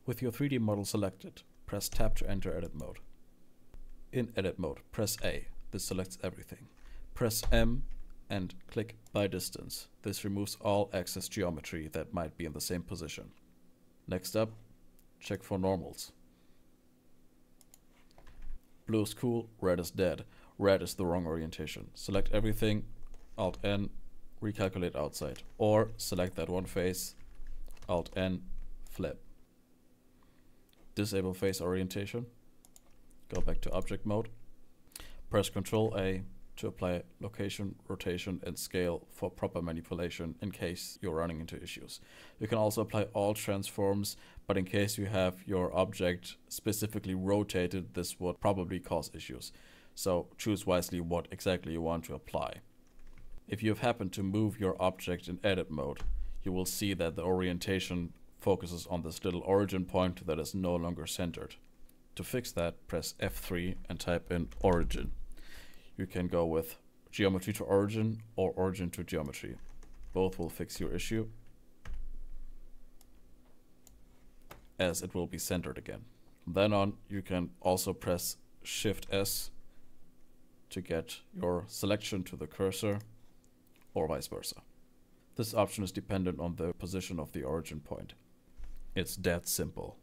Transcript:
With your 3D model selected, press Tab to enter edit mode. In edit mode, press A. This selects everything. Press M and click by distance. This removes all excess geometry that might be in the same position. Next up, check for normals. Blue is cool, red is dead. Red is the wrong orientation. Select everything, Alt N, recalculate outside. Or select that one face, Alt N, flip. Disable face orientation. Go back to object mode. Press Ctrl A to apply location, rotation, and scale for proper manipulation in case you're running into issues. You can also apply all transforms, but in case you have your object specifically rotated, this would probably cause issues. So choose wisely what exactly you want to apply. If you have happened to move your object in edit mode, you will see that the orientation focuses on this little origin point that is no longer centered. To fix that, press F3 and type in origin. You can go with geometry to origin or origin to geometry. Both will fix your issue, as it will be centered again. From then on, you can also press Shift S to get your selection to the cursor, or vice versa. This option is dependent on the position of the origin point. It's that simple.